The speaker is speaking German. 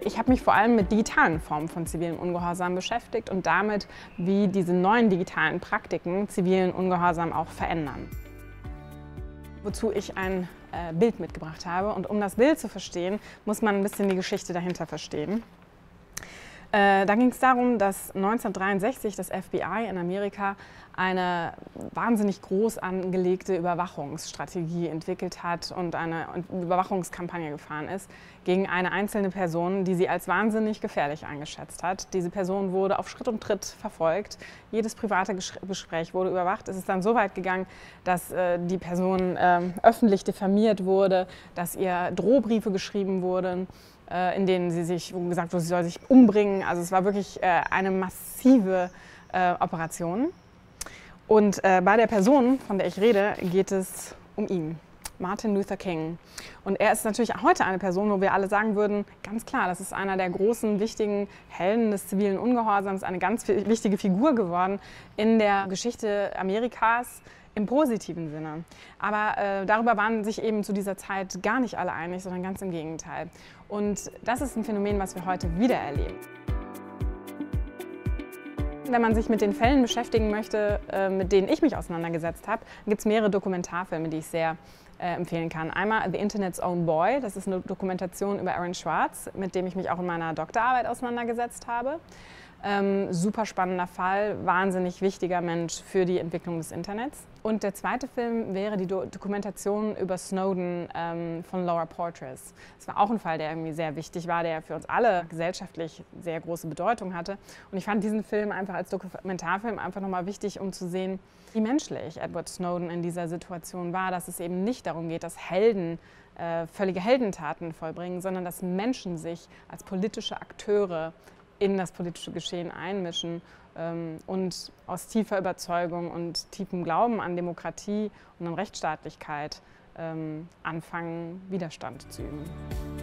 Ich habe mich vor allem mit digitalen Formen von zivilem Ungehorsam beschäftigt und damit, wie diese neuen digitalen Praktiken zivilen Ungehorsam auch verändern. Wozu ich ein Bild mitgebracht habe. Und um das Bild zu verstehen, muss man ein bisschen die Geschichte dahinter verstehen. Da ging es darum, dass 1963 das FBI in Amerika eine wahnsinnig groß angelegte Überwachungsstrategie entwickelt hat und eine Überwachungskampagne gefahren ist gegen eine einzelne Person, die sie als wahnsinnig gefährlich eingeschätzt hat. Diese Person wurde auf Schritt und Tritt verfolgt. Jedes private Gespräch wurde überwacht. Es ist dann so weit gegangen, dass die Person öffentlich diffamiert wurde, dass ihr Drohbriefe geschrieben wurden, in denen wo gesagt wurde, sie soll sich umbringen. Also es war wirklich eine massive Operation. Und bei der Person, von der ich rede, geht es um ihn, Martin Luther King. Und er ist natürlich auch heute eine Person, wo wir alle sagen würden, ganz klar, das ist einer der großen, wichtigen Helden des zivilen Ungehorsams, eine ganz wichtige Figur geworden in der Geschichte Amerikas, im positiven Sinne. Aber darüber waren sich eben zu dieser Zeit gar nicht alle einig, sondern ganz im Gegenteil. Und das ist ein Phänomen, was wir heute wieder erleben. Wenn man sich mit den Fällen beschäftigen möchte, mit denen ich mich auseinandergesetzt habe, gibt es mehrere Dokumentarfilme, die ich sehr empfehlen kann. Einmal The Internet's Own Boy, das ist eine Dokumentation über Aaron Swartz, mit dem ich mich auch in meiner Doktorarbeit auseinandergesetzt habe. Super spannender Fall, wahnsinnig wichtiger Mensch für die Entwicklung des Internets. Und der zweite Film wäre die Dokumentation über Snowden von Laura Poitras. Das war auch ein Fall, der irgendwie sehr wichtig war, der für uns alle gesellschaftlich sehr große Bedeutung hatte. Und ich fand diesen Film einfach als Dokumentarfilm einfach nochmal wichtig, um zu sehen, wie menschlich Edward Snowden in dieser Situation war, dass es eben nicht darum geht, dass Helden völlige Heldentaten vollbringen, sondern dass Menschen sich als politische Akteure in das politische Geschehen einmischen und aus tiefer Überzeugung und tiefem Glauben an Demokratie und an Rechtsstaatlichkeit anfangen, Widerstand zu üben.